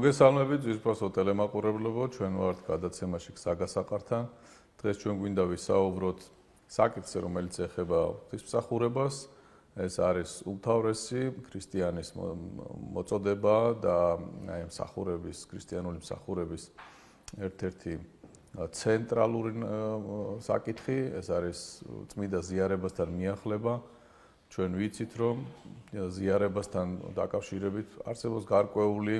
მოგესალმებით ძვირფასო ტელემაყურებლებო, ჩვენ ვართ გადაცემაში საგასაყართან. დღეს ჩვენ გვინდა ვისაუბროთ საკითხზე, რომელიც ეხება ღვთისმსახურებას. ეს არის უმთავრესი ქრისტიანის მოწოდება და აი მსახურების, ქრისტიანული მსახურების ერთ-ერთი ცენტრალური საკითხი. ეს არის წმინდა ზიარებასთან მიახლება. ჩვენ ვიცით, რომ ზიარებასთან დაკავშირებით არსებობს გარკვეული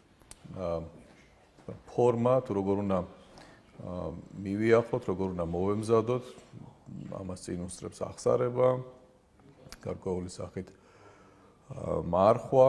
ფორმა, თუ როგორ უნდა მივიახლოთ, როგორ უნდა მოვემზადოთ, ამას წინ უსწრებს ახსარება, გარკვეული სახით მარხვა,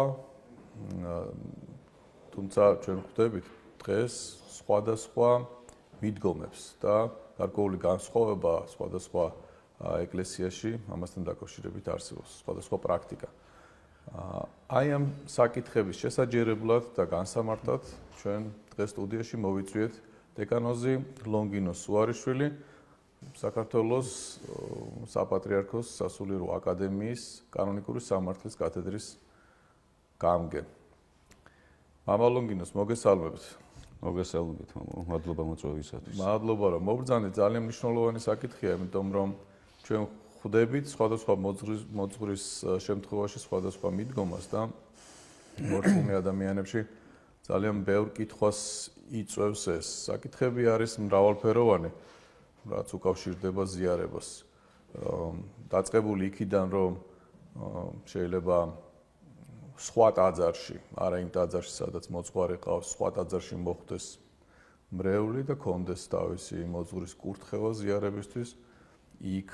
თუმცა ჩვენ ხვდებით დღეს სხვადასხვა მიდგომებს და გარკვეული განსხვავება სხვადასხვა ეკლესიაში ამასთან დაკავშირებით არსებობს სხვადასხვა პრაქტიკა. აი ამ საკითხების შესაჯერებლად და განსამართად ჩვენ დღეს სტუდიაში მოვიწვიეთ დეკანოზი ლონგინო სუარიშვილი, საქართველოს საპატრიარქოს სასულიერო აკადემიის კანონიკური სამართლის კათედრის გამგე. მამა ლონგინოს მოგესალმებით. მოგესალმებით, მამა, მადლობა მოწვევისათვის. მადლობა, რომ მოგბრძანეთ, ძალიან მნიშვნელოვანი საკითხია, იმიტომ რომ ჩვენ ხვდებით სხვადასხვა მოძღვრის შემთხვევაში სხვადასხვა მიდგომას და მორწმუნე ადამიანებში ძალიან ბევრ კითხვას იწვევს ეს. საკითხები არის მრავალფეროვანი, რაც უკავშირდება ზიარებას. დაწყებული იქიდან, რომ შეიძლება სხვა ტაძარში, არა იმ ტაძარში, სადაც მოძღვარი ყავს, სხვა ტაძარში მოხდეს მრევლი და კონდეს თავისი მოძღვრის კურთხევა ზიარებისთვის, იქ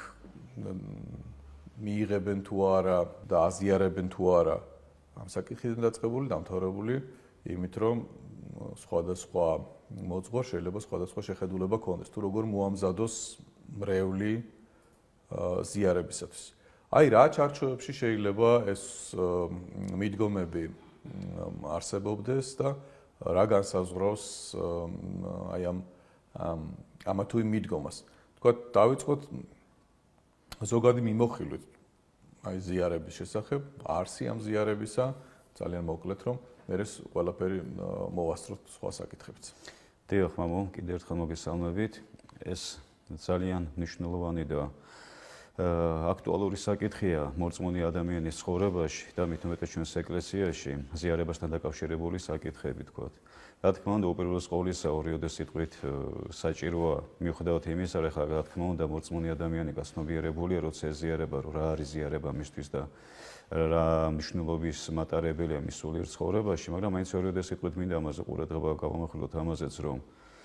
მიიღებენ თუ არა და აზიარებენ თუ არა ამ საკითხიდან დაწყებული, დამთავრებული იმით, რომ სხვადასხვა მოძღვარ შეიძლება სხვადასხვა შეხედულება ქონდეს, თუ როგორ მოამზადოს მრევლი ზიარებისათვის. აი რა ჩარჩოებში შეიძლება ეს მიდგომები არსებობდეს და რა განსაზღვრავს აი ამ თუ იმ მიდგომას. თქვა დავიწყოთ ზოგადი მიმოხილვით აი ზიარების შესახებ, არსი ამ ზიარებისა, ძალიან მოკლედ რომ მე ეს ყველაფერი მოვასწროთ სხვა საკითხებიც. დიახ, მამო, კიდევ ერთხელ მოგესალმებით. ეს ძალიან მნიშვნელოვანი და აქტუალური საკითხია მორწმუნე ადამიანის ცხოვრებაში და მით უმეტეს ჩვენს ეკლესიაში ზიარებასთან დაკავშირებული საკითხები, თქვათ. რა თქმა უნდა, უპირველეს ყოვლისა, ორიოდე სიტყვით საჭიროა მიუხედავად იმისა, რა თქმა უნდა, მორწმუნე ადამიანი გასნობიერებულია, როცა ეზიარება, რა არის ზიარება მისთვის და რა მნიშვნელობის მატარებელია მის სულიერ ცხოვრებაში, მაგრამ მაინც ორიოდე სიტყვით მინდა ამაზე ყურადღება გავამახვილოთ ამაზეც, რომ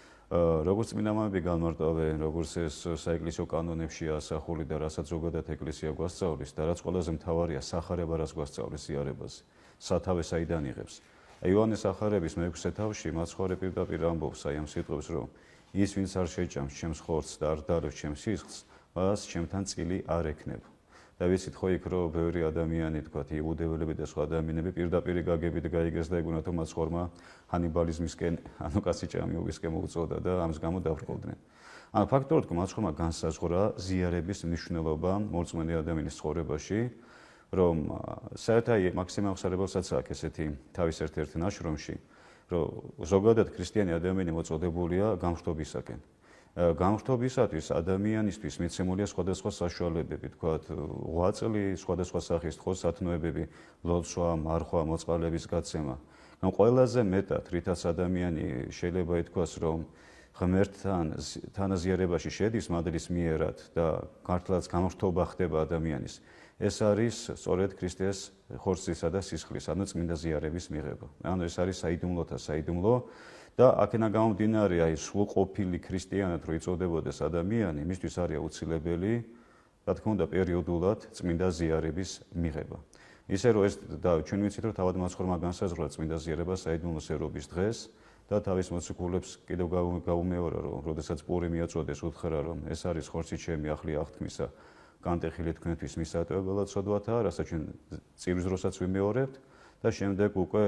როგორც წმინდა მამები განმარტავენ, როგორც ეს საეკლესიო კანონებში ასახული და რასაც ზოგადად ეკლესია გვასწავლის და რაც ყველაზე მთავარია, სახარება რაც გვასწავლის ზიარებაზე, სათავე საიდან იღებს. იოანეს ახარების მე-6 თავში მაცხოვრე პირდაპირ ამბობს აი ამ სიტყვებს, რომ ის ვინც არ შეჭამს ჩემს ხორცს და არ დარევს ჩემს სისხლს, მას ჩემთან წილი არ ექნება. და ვიცით ხო იქ რომ ბევრი ადამიანი თქვათ იუდეველები და სხვა ადამიანები პირდაპირ გაგებით გაიგეს და ეგონა თუ მაცხოვრმა ჰანიბალიზმისკენ, ანუ კასიჭამიობისკენ მოუწოდა და ამის გამო დაბრყოდნენ. ანუ ფაქტობრივად მაცხოვრმა განსაზღვრა ზიარების მნიშვნელობა მორწმუნე ადამიანის ცხოვრებაში, რომ საერთოდ მაქსიმალურ ხსარებელსაც აქვს ესეთი თავის ერთ-ერთ ნაშრომში, რომ ზოგადად ქრისტიანი ადამიანი მოწოდებულია გამშვიდობისაკენ. გამშვიდობისათვის ადამიანისთვის მიცემულია სხვადასხვა საშუალებები, თქვათ, ღვაწლი, სხვადასხვა სახის თხოსათნოებები, ლოცვა, მარხვა, მოწყალების გაცემა. მაგრამ ყველაზე მეტად, რითაც ადამიანი შეიძლება ითქვას, რომ ღმერთთან თანაზიარებაში შედის მადლის მიერად და ქართლაც გამშვიდობა ხდება ადამიანის. ეს არის სწორედ ქრისტეს ხორცისა და სისხლის, ანუ წმინდა ზიარების მიღება. ანუ ეს არის საიდუმლოთა საიდუმლო და აქედან გამომდინარე აი სრულყოფილი ქრისტიანად რო იწოდებოდეს ადამიანი, მისთვის არის აუცილებელი, რა თქმა უნდა, პერიოდულად წმინდა ზიარების მიღება. ისე რომ ეს და ჩვენ ვიცით რომ თავად მაცხოვრმა განსაზღვრა წმინდა ზიარება საიდუმლოს ერობის დღეს და თავის მოციქულებს კიდევ გაუმეორა რომ როდესაც პური მიაწოდეს უთხრა რომ ეს არის ხორცი ჩემი ახლი აღთქმისა განტეხილი თქვენთვის მისატევებლად ცოდვათა, რასაც ჩვენ წირვის დროსაც ვიმეორებთ და შემდეგ უკვე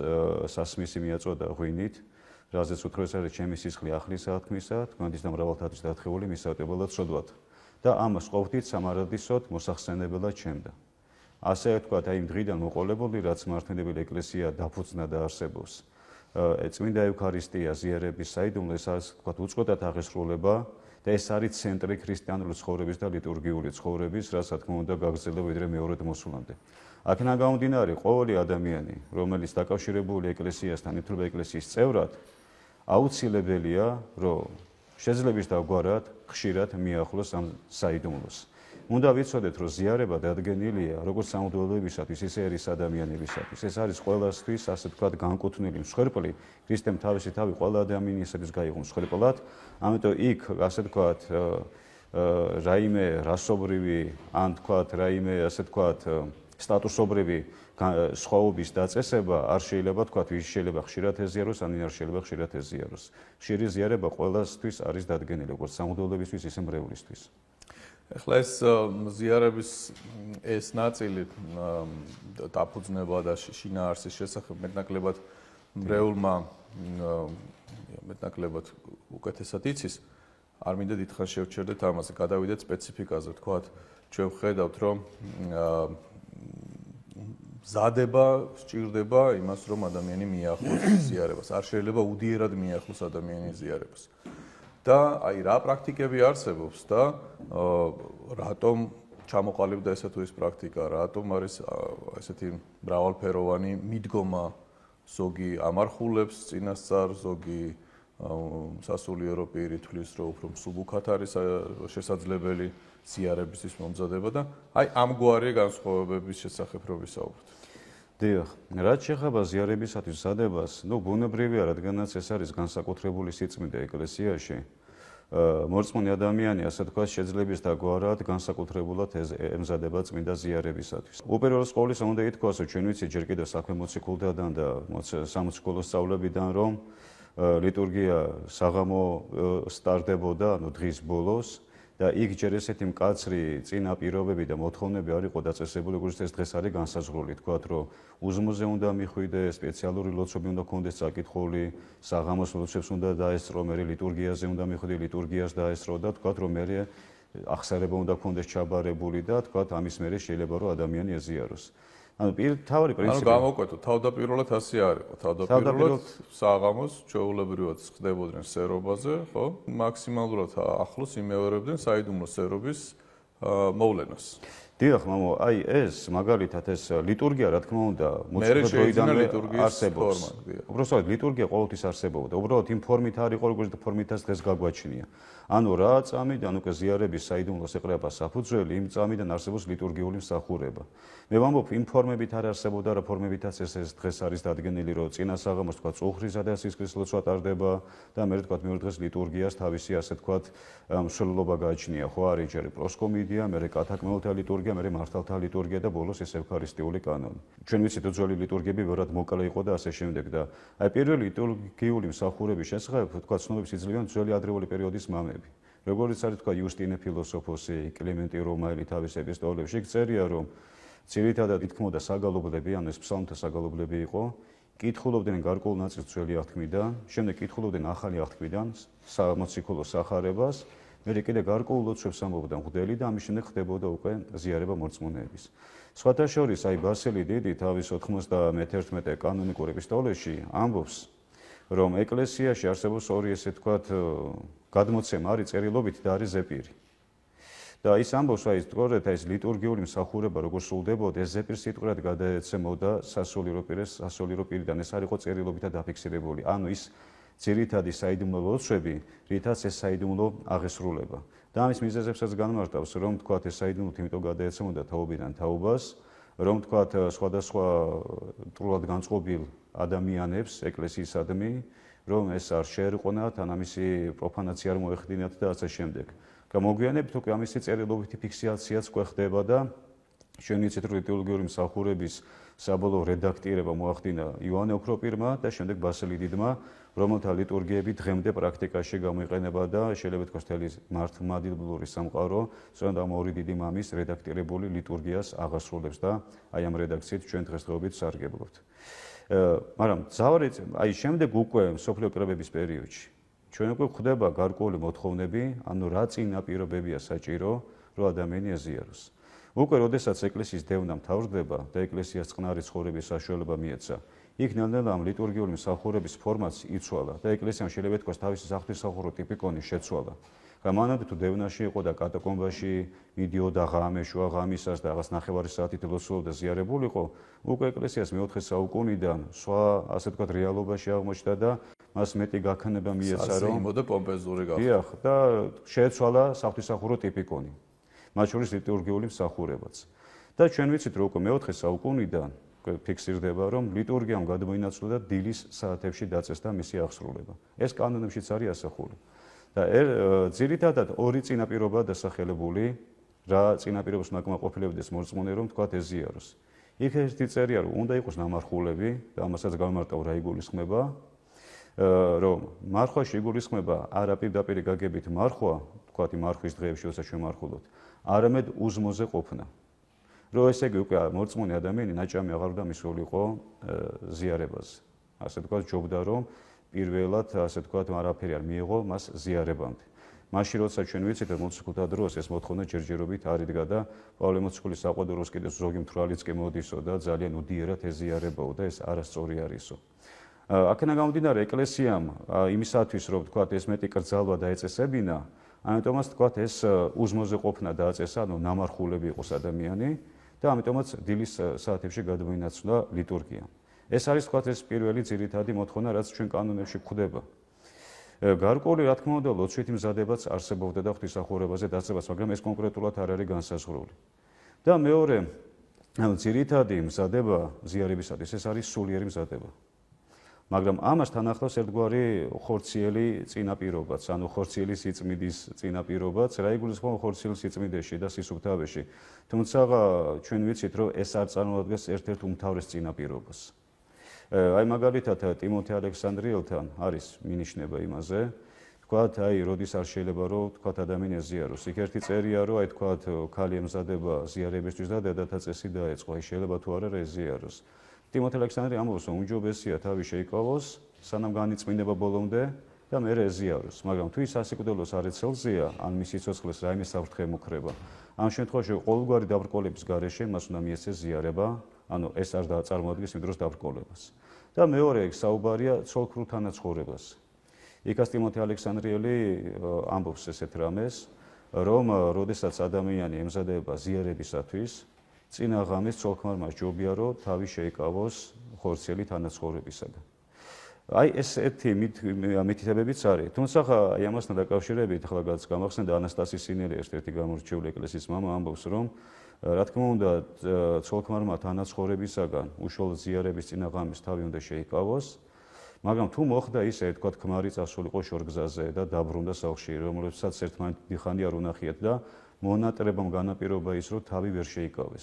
სასმისი მიაწოდა ღვინით, რაზეც უთხრა ეს არის ჩემი სისხლი ახლის აღთქმისა, თქვენთვის და მრავალთათვის დათხოვილი მისატევებლად ცოდვათა. და ამას ყოფთით სამარადისოდ მოსახსენებლად ჩემდა. ასე ვთქვათ, აი იმ დღიდან მოყოლებული, რაც მართლმადიდებელი ეკლესია დაფუძნა და არსებობს. წმინდა ევქარისტია ზიარების საიდუმლო ეს არის თქვა უწყვეტად აღესრულება და ეს არის ცენტრი ქრისტიანული ცხოვრების და ლიტურგიული ცხოვრების, რაც რა თქმა უნდა გაგრძელდება ვიდრე მეორედ მოსულამდე. აქედან გამომდინარე, ყოველი ადამიანი, რომელიც დაკავშირებული ეკლესიასთან, ითვლება ეკლესიის წევრად, აუცილებელია, რომ შეძლებს დაგვარად ხშირად მიახლოს ამ საიდუმლოს. უნდა ვიცოდეთ, რომ ზიარება დადგენილია როგორც სამღვდელოებისათვის, ისე ერის ადამიანებისათვის. ეს არის ყველასთვის, ასე ვთქვათ, განკუთვნილი მსხვერპლი. ქრისტემ თავისი თავი ყველა ადამიანისათვის გაიღო მსხვერპლად. ამიტომ იქ, ასე ვთქვათ, რაიმე რასობრივი, ან ვთქვათ, რაიმე, ასე ვთქვათ, სტატუსობრივი სხვაობის დაწესება არ შეიძლება ვთქვათ, ვის შეიძლება ხშირად ეზიაროს, ან არ შეიძლება ხშირად ეზიაროს. ხშირი ზიარება ყველასთვის არის დადგენილი, როგორც სამღვდელოებისთვის, ისე მრევლისთვის. ეხლა ეს ზიარების ეს ნაწილი დაფუძნება და შინაარსის შესახებ მეტნაკლებად მრევლმა მეტნაკლებად უკეთესად იცის. არ მინდა დიდხანს შევჩერდეთ ამაზე, გადავიდეთ სპეციფიკაზე, თქვათ, ჩვენ ვხედავთ, რომ ზადება სჭირდება იმას, რომ ადამიანი მიახლოს ზიარებას. არ შეიძლება უდიერად მიახლოს ადამიანი ზიარებას. და აი რა პრაქტიკები არსებობს და რატომ ჩამოყალიბდა ესა თუ ის პრაქტიკა, რატომ არის ესეთი მრავალფეროვანი მიდგომა, ზოგი ამარხულებს წინასწარ, ზოგი სასულიერო პირი თვლის, რომ უფრო მსუბუქად არის შესაძლებელი ზიარებისთვის მომზადება და აი ამგვარი განსხვავებების შესახებ რო ვისაუბროთ. დიახ, რაც შეეხება ზიარებისათვის ზადებას, ბუნებრივია, რადგანაც ეს არის განსაკუთრებული სიწმინდე ეკლესიაში. მორწმუნე ადამიანი, ასე ვთქვათ, შეძლებს დაგვარად განსაკუთრებულად ემზადება წმინდა ზიარებისათვის. უპირველეს ყოვლისა უნდა ითქვას, რომ ჩვენ ვიცით ჯერ კიდევ საქმე მოციქულთაგან და სამოციქულო სწავლებიდან, რომ ლიტურგია საღამო სტარდებოდა, დღის ბოლოს. და იქ ჯერ ესეთი მკაცრი წინა პირობები და მოთხოვნები არ იყო დაწესებული, როგორც ეს დღეს არის განსაზღვრული. თქვათ, რომ უზმოზე უნდა მიხვიდე, სპეციალური ლოცვები უნდა ქონდეს წაკითხული, საღამოს ლოცვებს უნდა დაესწრო, მერე ლიტურგიაზე უნდა მიხვიდე, ლიტურგიას დაესწრო და თქვათ, რომ მერე აღსარება უნდა ქონდეს ჩაბარებული და თქვათ, ამის მერე შეიძლება რომ ადამიანი ეზიაროს. ანუ თავი პრინციპი. ანუ გამოვკვეთოთ, თავდაპირველად ასე არ იყო. თავდაპირველად საღამოს ჩვეულებრივად ხდებოდნენ სერობაზე, ხო? მაქსიმალურად ახლოს იმეორებდნენ საიდუმლო სერობის მოვლენას. დიახ, მამო, აი ეს მაგალითად ეს ლიტურგია, რა თქმა უნდა, მოციქულთა დროიდანვე არსებობს. უბრალოდ ლიტურგია ყოველთვის არსებობდა. უბრალოდ იმ ფორმით არ იყო, როგორც ფორმითაც დღეს გაგვაჩნია. ანუ რა წამიდან უკვე ზიარების საიდუმლოს ეყრება საფუძველი, იმ წამიდან არსებობს ლიტურგიული მსახურება. მე ვამბობ, იმ ფორმებით არ არსებობდა, რა ფორმებითაც ეს დღეს არის დადგენილი, რომ წინა საღამოს თქვა წუხრისა და სისხლის ლოცვა ტარდება და მე თქვა მეორე დღეს ლიტურგიას თავისი ასე თქვა მსვლელობა გააჩნია, ხო არის ჯერ პროსკომიდია, მე კათაკმეულთა ლიტურგია, მე მართალთა ლიტურგია და ბოლოს ეს ევქარისტიული კანონი. ჩვენ ვიცით, რომ ძველი ლიტურგიები ბევრად მოკლე იყო და ასე შემდეგ და აი პირველი ლიტურგიული მსახურების შესახებ თქვა ცნობებს იძლევიან ძველი ადრეული პერიოდის მამები. როგორც არის თქვა იუსტინე ფილოსოფოსი, კლემენტი რომაელი თავის ეპისტოლებში წერია, რომ ძირითადად ითქმოდა საგალობლები, ანუ ეს ფსალმთა საგალობლები იყო, კითხულობდნენ გარკვეულ ნაწილს ძველი აღთქმიდან, შემდეგ კითხულობდნენ ახალი აღთქმიდან სამოციქულო სახარებას, მერე კიდე გარკვეულ ლოცვებს ამბობდა მღვდელი და ამის შემდეგ ხდებოდა უკვე ზიარება მორწმუნეების. სხვათა შორის, აი ბასილი დიდი თავის 91 კანონიკურ ეპისტოლეში ამბობს, რომ ეკლესიაში არსებობს ორი ესე თქვათ გადმოცემა არის წერილობით და არის ზეპირი. და ის ამბობს, აი სწორედ ეს ლიტურგიული მსახურება როგორ სრულდებოდა, ეს ზეპირს სიტყვად გადაეცემოდა სასულიერო პირიდან, ეს არ იყო წერილობითად დაფიქსირებული. ანუ ის ძირითადი საიდუმლო ლოცვები, რითაც ეს საიდუმლო აღესრულება. და ამის მიზეზებსაც განმარტავს, რომ თქვათ ეს საიდუმლო იმიტომ გადაეცემოდა თაობიდან თაობას, რომ თქვათ სხვადასხვა ტრულად განწყობილ ადამიანებს ეკლესიისადმი, რომ ეს არ შეერყვნათ, ან ამისი პროფანაცია არ მოეხდინათ და ასე შემდეგ. მოგვიანებით უკვე ამისი წერილობითი ფიქსაციაც უკვე ხდება და ჩვენ ვიცით, რომ ლიტურგიული მსახურების საბოლოო რედაქტირება მოახდინა იოანე ოქროპირმა და შემდეგ ბასილი დიდმა, რომელთა ლიტურგიები დღემდე პრაქტიკაში გამოიყენება და შეიძლება თქვას მთელი მართლმადიდებლური სამყარო სწორედ ამ ორი დიდი მამის რედაქტირებული ლიტურგიას აღასრულებს და აი ამ რედაქციით ჩვენ დღესდღეობით სარგებლობთ. მაგრამ აი შემდეგ უკვე მსოფლიო კრებების პერიოდში ჩვენ უკვე გვხვდება გარკვეული მოთხოვნები, ანუ რა წინა პირობებია საჭირო, რომ ადამიანი ეზიაროს. უკვე როდესაც ეკლესიის დევნა მთავრდება და ეკლესიას წყნარი ცხოვრების საშუალება მიეცა, იქ ნელ-ნელა ამ ლიტურგიული მსახურების ფორმაც იცვალა და ეკლესიამ შეიძლება ითქვას თავისი საღვთისმსახურო ტიპიკონი შეცვალა. მანამდე თუ დევნაში იყო და კატაკომბაში მიდიოდა ღამე, შუა ღამისას და რაღაც ნახევარი საათით ლოცულობდა ზიარებულიყო, უკვე ეკლესიას მე-4 საუკუნიდან სხვა ასე ვთქვათ რეალობაში აღმოჩნდა და მას მეტი გაქნება მიეცა რომ იმოდა პომპეზური გახდა. დიახ, და შეეცვალა საღვთისმსახურო ტიპიკონი. მათ შორის ლიტურგიული მსახურებაც. და ჩვენ ვიცით რომ უკვე მე-4 საუკუნიდან ფიქსირდება რომ ლიტურგიამ გადმოინაცვლა და დილის საათებში დაწესდა მისი აღსრულება. ეს კანონებშიც არის ასახული. და ძირითადად ორი წინაპირობაა დასახელებული, რა წინაპირობას უნდა კმაყოფილებდეს მორწმუნე რომ თქვათ ეზიაროს. იქ ერთი წერია რომ უნდა იყოს ნამარხულები და ამასაც გამარტავ რა იგულისხმება, რომ მარხვაში იგულისხმება არა პირდაპირ გაგებით მარხვა, თქვათ მარხვის დღეებში როცა ჩვენ მარხულობთ, არამედ უზმოზე ყოფნა. რომ ესე იგი უკვე მორწმუნე ადამიანი ნაჭამი აღარ უნდა მისულიყო ზიარებაზე. ასე თქვათ ჯობდა რომ პირველად ასე თქვათ არაფერი არ მიიღო მას ზიარებამდე. მაშინ როცა ჩვენ ვიცით რომ მოციქულთა დროს ეს მოთხოვნა ჯერჯერობით არ იდგა და პავლე მოციქულის საყვედუროს კიდევ ზოგი მთვრალიც კი მოდისო და ძალიან უდიერად ეზიარებაო და ეს არასწორი არისო. აქედან გამომდინარე ეკლესიამ იმისათვის რომ თქვათ ეს მეტი კრძალვა დაეწესებინა, ამიტომაც თქვათ ეს უზმოზე ყოფნა დააწესა, ანუ ნამარხულები იყოს ადამიანი და ამიტომაც დილის საათებში გადმოინაცვლა ლიტურგია. ეს არის თქვათ ეს პირველი ძირითადი მოთხოვნა, რაც ჩვენ კანონებში გვხვდება. გარკვეული რა თქმა უნდა ლოცვით მზადებაც არსებობდა და ღვთისმსახურებაზე დაწესებაც, მაგრამ ეს კონკრეტულად არ არის განსაზღვრული. და მეორე, ძირითადი მზადება ზიარებისათვის ეს არის სულიერი მზადება. მაგრამ ამასთან ახლავს ერთგვარი ხორციელი წინაპირობაც, ანუ ხორციელი სიწმინდის წინაპირობაც, რა იგულისხმება ხორციელ სიწმინდეში და სისუფთავეში. თუმცა ჩვენ ვიცით, რომ ეს არ წარმოადგენს ერთ-ერთ უმთავრეს წინაპირობას. აი მაგალითად ტიმოთე ალექსანდრიელთან არის მინიშნება იმაზე, თქვათ აი როდის არ შეიძლება რომ თქვათ ადამიანი ეზიაროს. იქ ერთი წერია რომ აი თქვათ ქალი ემზადება ზიარებისთვის და დედათა წესი დაეწყო, აი შეიძლება თუ არა ეზიაროს. ტიმოთე ალექსანდრი ამბობს რომ უმჯობესია თავი შეიკავოს, სანამ განიწმინდება ბოლომდე და მერე ეზიაროს. მაგრამ თუ ის სასიკვდილოს არ ეცელზია, ან მის სიცოცხლეს რაიმე საფრთხე ემუქრება, ამ შემთხვევაში ყოველგვარი დაბრკოლების გარეშე მას უნდა მიეცეს ზიარება, ანუ ეს არ წარმოადგენს იმ დროს დაბრკოლებას. და მეორე საუბარია ცოლ-ქმრულ თანაცხოვრებას. იქაც ტიმოთე ალექსანდრიელი ამბობს ესეთ რამეს, რომ როდესაც ადამიანი ემზადება ზიარებისათვის, წინა ღამეს ცოლ-ქმარმა ჯობია რომ თავი შეიკავოს ხორციელი თანაცხოვრებისაგან. აი ესეთი მითითებებიც არის. თუმცა აი ამასთან დაკავშირებით ახლა გამახსენდა ანასტასი სინელი ერთ-ერთი გამორჩეული ეკლესიის მამა ამბობს რომ რა თქმა უნდა ცოლ-ქმარმა თანაცხოვრებისაგან უშუალოდ ზიარების წინა ღამეს თავი უნდა შეიკავოს, მაგრამ თუ მოხდა ისე თქვა ქმარი წასულიყო შორგზაზე და დაბრუნდა სახლში, რომელსაც ერთმანეთი დიხანი არ უნახიათ და მონატრებამ განაპირობა ის რომ თავი ვერ შეიკავეს.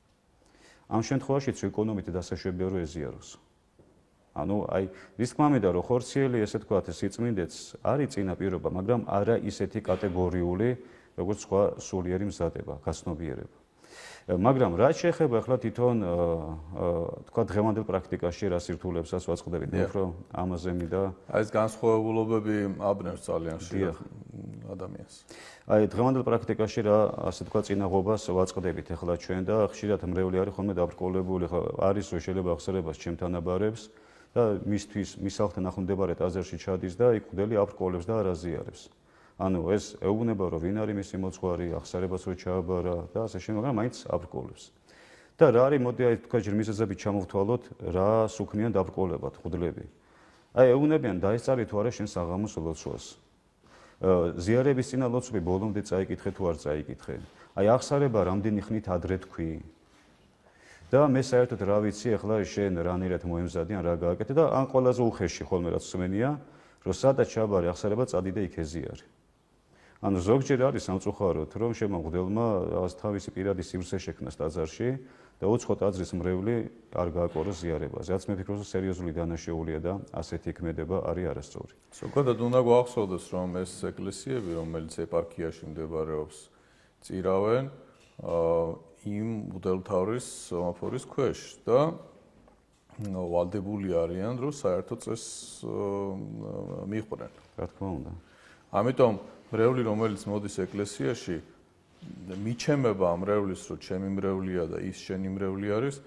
ამ შემთხვევაშიც ეკონომით დასაშვებია რომ ეზიაროს. ანუ აი რის თქმა მინდა რომ ხორციელი ესე თქვა სიწმინდეც არის წინაპირობა, მაგრამ არა ისეთი კატეგორიული როგორც სხვა სულიერი მზადება, გაცნობიერება. მაგრამ რაც შეეხება ახლა თვითონ თქვა დღევანდელ პრაქტიკაში რა სირთულეებსაც ვაწყდებით, უფრო ამაზე მინდა აი ეს განსხვავებულობები აბნევს ძალიან ხშირად ადამიანს. აი დღევანდელ პრაქტიკაში რა ასე თქვა წინაღობას ვაწყდებით ახლა ჩვენ და ხშირად მრევლი არის ხოლმე დაბრკოლებული, ხო არის რომ შეიძლება ახსენებას ჩემთან აბარებს და მისთვის მის სახლთან ახლომდებარე ტაძარში ჩადის და იქ ხვდელი აბრკოლებს და არაზიარებს. ანუ ეს ეუბნება რომ ვინ არის მისი მოძღვარი, ახსარებას რო ჩააბარა და ასე შემდეგ, მაგრამ მაინც აბრკოლებს. და რა არის მოდი აი თქვა ჯერმიზეზები ჩამოვთვალოთ, რა სუქმიან დაბრკოლებად ხვდლები. აი ეუბნებიან დაესწარი თუ არა შენ საღამოს ლოცვას. ზიარების წინა ლოცვები ბოლომდე წაიკითხე თუ არ წაიკითხე. აი ახსარება რამდენი ხნით ადრე თქვი. და მე საერთოდ რა ვიცი ახლა შენ რანაირად მოემზადი ან რა გააკეთე და ან ყველაზე უხეში ხოლმე რაც მსმენია, რომ სადაც ჩაბარე ახსარება წადი და იქ ეზიარე. ანუ ზოგჯერ არის სამწუხაროდ, რომ შემოღდელმა რაღაც თავისი პირადი სივრცე შექმნას ტაძარში და უცხო ტაძრის მრევლი არ გააკოროს ზიარებაზე. რაც მე ვფიქრობ, რომ სერიოზული დანაშაულია და ასეთი იქმედება არის არასწორი. ზოგადად უნდა გვახსოვდეს, რომ ეს ეკლესიები, რომელიც ეპარქიაში მდებარეობს, წირავენ იმ მღვდელმთავრის სომაფორის ქვეშ და ვალდებული არიან, რომ საერთო წესს მიყვნენ. რა თქმა უნდა. ამიტომ მრევლი, რომელიც მოდის ეკლესიაში, მიჩემება ამ მრევლის, რომ ჩემი მრევლია და ის შენი მრევლი არის,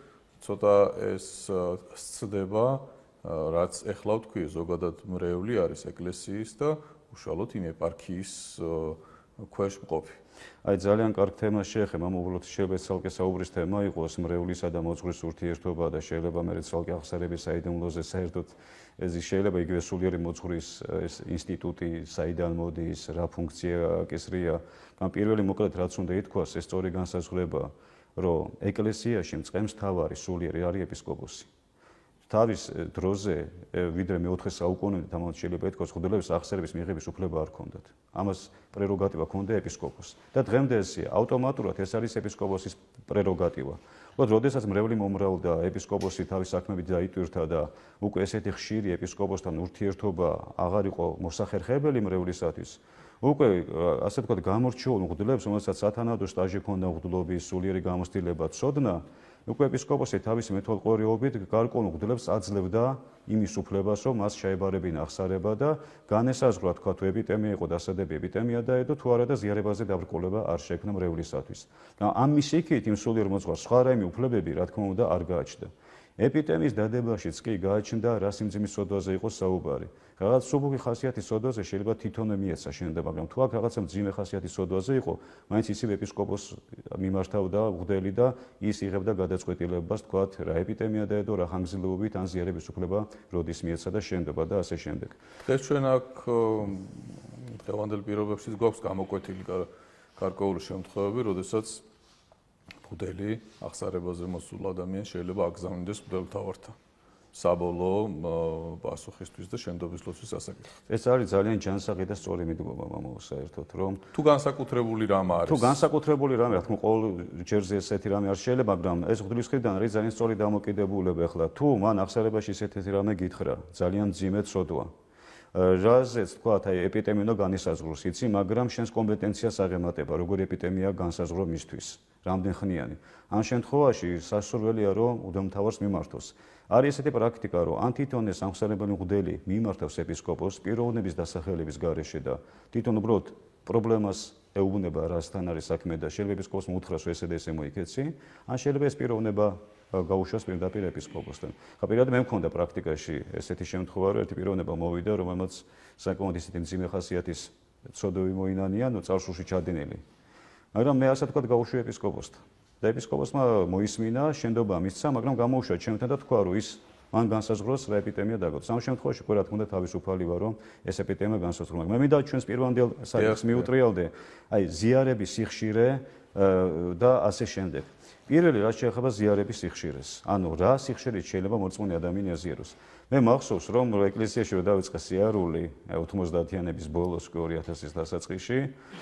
ცოტა ეს სცდება, რაც ეხლა ვთქვი, ზოგადად მრევლი არის ეკლესიის და უშუალოდ იმ ეპარქიის ქვეშ მყოფი. აი ძალიან კარგ თემას შეეხება, უბრალოდ შეიძლება ცალკე საუბრის თემა იყოს მრევლისა და მოძღვრის ურთიერთობა და შეიძლება მე ცალკე აღსარების საიდუმლოზე საერთოდ ეს შეიძლება იგივე სულიერი მოძღვრის ეს ინსტიტუტი საიდან მოდის, რა ფუნქცია აკისრია. ან პირველი მოკლედ რაც უნდა ითქვას, ეს სწორი განსაზღვრება, რომ ეკლესიაში მწყემს თავარი სულიერი არის ეპისკოპოსი. თავის დროზე ვიდრე მე-4 საუკუნემდე თამამად შეიძლება ითქვას, მღვდლების აღსარების მიღების უფლება არ ჰქონდათ. ამას პრეროგატივა ჰქონდა ეპისკოპოსს. და დღემდე ესე ავტომატურად ეს არის ეპისკოპოსის პრეროგატივა. უბრალოდ როდესაც მრევლი მომრავლდა, ეპისკოპოსი თავის საქმებით დაიტვირთა და უკვე ესეთი ხშირი ეპისკოპოსთან ურთიერთობა აღარ იყო მოსახერხებელი მრევლისათვის. უკვე ასე ვთქვათ გამორჩეულ მღვდლებს, რომელსაც სათანადო სტაჟი ჰქონდა მღვდლობის, სულიერი გამოცდილება, ცოდნა, უკვე ეპისკოპოსი თავის მეთვალყურეობით გარკვეულ მღვდლებს აძლევდა იმის უფლებას, რომ მას შეებარებინა აღსარება და განესაზღვრა, თქვა თუ ეპიტემია იყო დასადები ეპიტემია დაედო, თუ არა და ზიარებაზე დაბრკოლება არ შექმნა მრევლისათვის. ამის იქით იმ სულიერ მოძღვარს სხვა რაიმე უფლებები, რა თქმა უნდა, არ გააჩნდა. ეპიტემიის დადებაშიც კი გააჩნდა რა სიმძიმის სოდვაზე იყო საუბარი. რაღაც სუბუქი ხასიათის სოდვაზე შეიძლება თვითონვე მიეცა შენდება, მაგრამ თუ აქ რაღაცა მძიმე ხასიათის სოდვაზე იყო, მაინც ისევ ეპისკოპოსს მიმართავდა მღვდელი და ის იღებდა გადაწყვეტილებას, თქვათ, რა ეპიტემია დაედო, რა ხანგრძლივობით ან ზიარების უფლება როდის მიეცა და შენდება და ასე შემდეგ. დღეს ჩვენ აქ დღევანდელ პირობებშიც გვაქვს გამოკვეთილი გარკვეული შემთხვევები, როდესაც მღვდელი აღსარებაზე მოსულ ადამიანს შეიძლება აგზავნიდეს მღვდელმთავართან საბოლოო პასუხისთვის და შენდობის ლოცვის სასაკითხად. ეს არის ძალიან ჯანსაღი და სწორი მიდგომა მამაო საერთოდ, რომ თუ განსაკუთრებული რამ არის. თუ განსაკუთრებული რამე, რა თქმა უნდა, ყოველ ჯერზე ესეთი რამე არ შეიძლება, მაგრამ ეს მღვდლის მხრიდან არის ძალიან სწორი დამოკიდებულება. ახლა თუ მან აღსარებაში ესეთი რამე გითხრა, ძალიან მძიმე ცოდვა. რაზეც თქვათ, აი ეპიტემია უნდა განისაზღვროს, იცი, მაგრამ შენს კომპეტენციას აღემატება, როგორი ეპიტემია განსაზღვრო მისთვის, რამდენ ხნიანი. ამ შემთხვევაში სასურველია, რომ მღვდელმთავარს მიმართოს. არის ესეთი პრაქტიკა, რომ ან თვითონ ეს აღსარებელი მღვდელი მიმართავს ეპისკოპოსს პიროვნების დასახელების გარეშე და თვითონ უბრალოდ პრობლემას ეუბნება, რასთან არის საქმე და შეიძლება ეპისკოპოსმა უთხრას, რომ ესე და ესე მოიქეცი, ან შეიძლება ეს პიროვნება გაუშვას პირდაპირ ეპისკოპოსთან. ხა პირადად მე მქონდა პრაქტიკაში ესეთი შემთხვევა, რომ ერთი პიროვნება მოვიდა, რომელმაც საკმაოდ ისეთი მძიმე ხასიათის ცოდვები მოინანია, წარსულში ჩადინილი. მაგრამ მე ასე თქვა გაუშვი ეპისკოპოსთან. და ეპისკოპოსმა მოისმინა, შენდობა მისცა, მაგრამ გამოუშვა ჩემთან და თქვა, რომ ის მან განსაზღვროს რა ეპიტემია დაგოდეს. ამ შემთხვევაში რა თქმა უნდა თავისუფალი ვარ, რომ ეს ეპიტემია განსაზღვრო. მე მინდა ჩვენს პირვანდელ საკითხს მიუტრიალდე, აი ზიარების სიხშირე და ასე შემდეგ. პირველი რაც შეეხება ზიარების სიხშირეს. ანუ რა სიხშირით შეიძლება მორწმუნე ადამიანი აზიაროს. მე მახსოვს, რომ ეკლესიაში რომ დავიწყე სიარული 90-იანების ბოლოს 2000-ის დასაწყისში,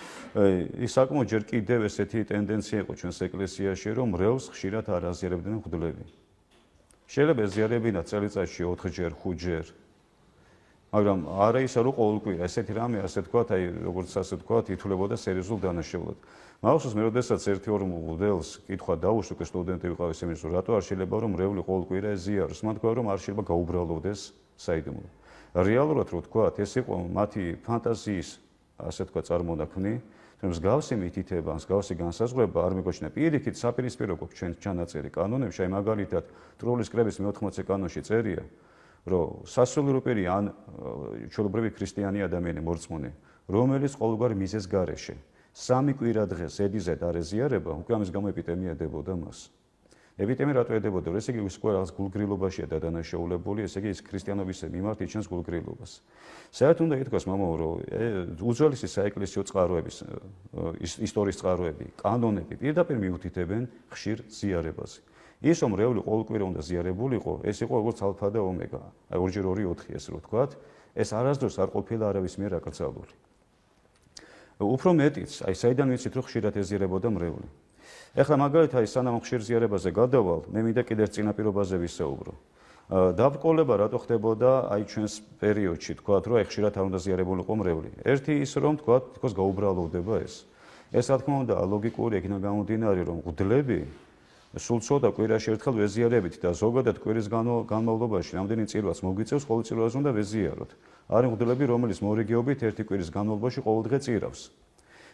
ის საკმაოდ ჯერ კიდევ ესეთი ტენდენცია იყო ჩვენს ეკლესიაში, რომ მრევლს ხშირად არ აზიარებდნენ მღვდლები. შეიძლება ეზიარებინა წელიწადში 4-ჯერ, 5-ჯერ. მაგრამ არა ისე რომ ყოველკვირა ესეთი რამე ასე თქვათ, აი როგორც ასე თქვათ, ითვლებოდა სერიოზულ დანაშაულად. მახსოვს მე როდესაც ერთ-ორ მღვდელს კითხვა დაუშვი, უკვე სტუდენტი ვიყავი სემინარში, რატო არ შეიძლება რომ მრევლი ყოველკვირა ეზიაროს? მან თქვა რომ არ შეიძლება გაუბრალოდეს საიდუმლო. რეალურად რო თქვათ, ეს იყო მათი ფანტაზიის ასე თქვათ წარმონაქმნი, რომ მსგავსი მითითება, მსგავსი განსაზღვრება არ მიგოჩნდა. პირიქით საპირისპირო გვაქვს ჩვენ ჩანაწერი კანონებში, აი მაგალითად ტროლის კრების მე-80 კანონში წერია, რომ სასულიერო პირი ან ჩვეულებრივი ქრისტიანი ადამიანი მორწმუნე, რომელიც ყოველგვარ მიზეზ გარეშე 3 კვირა დღეს ედიზედ არ ეზიარება, უკვე ამის გამო ეპიტემია ედებოდა მას. ეპიტემია რატო ედებოდა? ესე იგი ის უკვე რაღაც გულგრილობაშია დადანაშაულებული, ესე იგი ის ქრისტიანობის მიმართ იჩენს გულგრილობას. საერთოდ უნდა ითქვას, მამაო, რომ უძველესი საეკლესიო წყაროების, ისტორიის წყაროები, კანონები პირდაპირ მიუთითებენ ხშირ ზიარებაზე. ის რომ მრევლი ყოველკვირა უნდა ზიარებულიყო, ეს იყო როგორც ალფა და ომეგა, აი 2x2 4 ესე რომ ვთქვათ, ეს არასდროს არ ყოფილა არავის მიერ აკრძალული. უფრო მეტიც, აი საიდან ვიცით რომ ხშირად ეზიარებოდა მრევლი. ეხლა მაგალითად აი სანამ ხშირ ზიარებაზე გადავალ, მე მინდა კიდევ წინაპირობაზე ვისაუბრო. დაბრკოლება რატო ხდებოდა აი ჩვენს პერიოდში, თქვათ, რომ აი ხშირად არ უნდა ზიარებულიყო მრევლი. ერთი ის რომ თქვათ, თქოს გაუბრალოვდება ეს. ეს რა თქმა უნდა ლოგიკური იქნა გამომდინარე, რომ მღვდლები სულ ცოტა კვირაში ერთხელ ვეზიარებით და ზოგადად კვირის განმავლობაში რამდენი წირვაც მოგვიწევს, ყოველ წირვაზე უნდა ვეზიაროთ. არის მღვდლები, რომელიც მორიგეობით ერთი კვირის განმავლობაში ყოველდღე წირავს.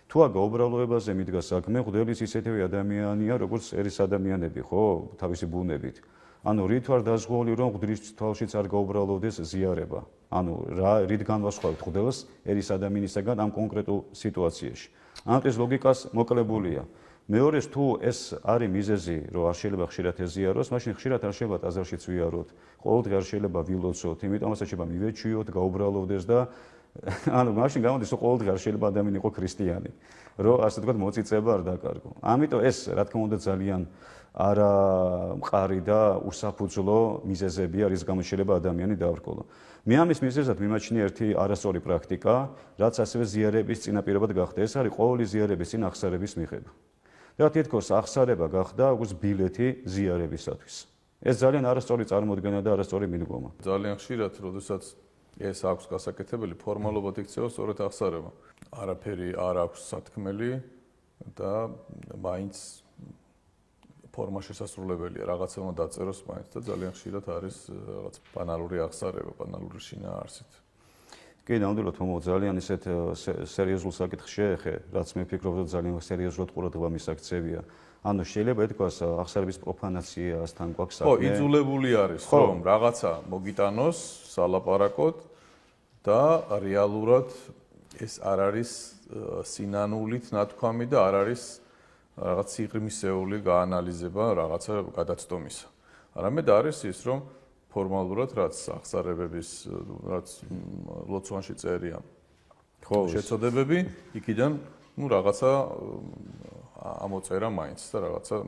თუ გაუბრალოებაზე მიდგა საქმე, ღვთაების ისეთივე ადამიანია, როგორც ერის ადამიანები, ხო, თავისი ბუნებით. ანუ რით ვარ დაზღვეული, რომ ღვთის თვალშიც არ გაუბრალოვდეს ზიარება. ანუ რით განვასხვავებთ ღვთელს ერის ადამიანისაგან ამ კონკრეტულ სიტუაციაში. ამის ლოგიკას მოკლებულია. მეორეს თუ ეს არის მიზეზი, რომ არ შეიძლება ხშირად ეზიაროს, მაშინ ხშირად არ შეიძლება ტაძარშიც ვიაროთ. ყოველდღე არ შეიძლება ვილოცოთ, იმიტომაც შეიძლება მივეჩვიოთ, გაუბრალოვდეს და ანუ მაშინ გამოდის, რომ ყოველდღე არ შეიძლება ადამიანი იყო ქრისტიანი, რომ ასე ვთქვათ, მოწიწება არ დაკარგო. ამიტომ ეს, რა თქმა უნდა, ძალიან არა მყარი და უსაფუძვლო მიზეზებია, რის გამოც შეიძლება ადამიანი დააბრკოლო. მე ამის მიზეზად მიმაჩნია ერთი არასწორი პრაქტიკა, რაც ასევე ზიარების წინაპირობად გახდა. ეს არის ყოველი ზიარების წინ აღსარების მიღება. და თითქოს აღსარება გახდა როგორც ბილეთი ზიარებისათვის. ეს ძალიან არასწორი წარმოდგენა და არასწორი მიდგომა. ძალიან ხშირად, როდესაც ეს აქვს გასაკეთებელი, ფორმალობად იქცევა სწორედ აღსარება. არაფერი არ აქვს სათქმელი და მაინც ფორმა შესასრულებელია, რაღაცა უნდა დაწეროს მაინც და ძალიან ხშირად არის რაღაც ბანალური აღსარება, ბანალური შინაარსით. კი, ნამდვილად მომო ძალიან ისეთ სერიოზულ საკითხს შეეხე, რაც მე ვფიქრობ, რომ ძალიან სერიოზულად ყურადღება მისაქცევია. ანუ შეიძლება ეთქვას აღსარების პროფანაციასთან გვაქვს საქმე. ხო, იძულებული არის, რომ რაღაცა მოგიტანოს სალაპარაკოდ და რეალურად ეს არ არის სინანულით ნათქვამი და არ არის რაღაც სიღრმისეული გაანალიზება რაღაცა გადაცდომისა. არამედ არის ის, რომ ფორმალურად რაც აღსარებების რაც ლოცვანში წერია. ხო, შეწოდებები, იქიდან ну რაღაცა ამოწერა მაინც და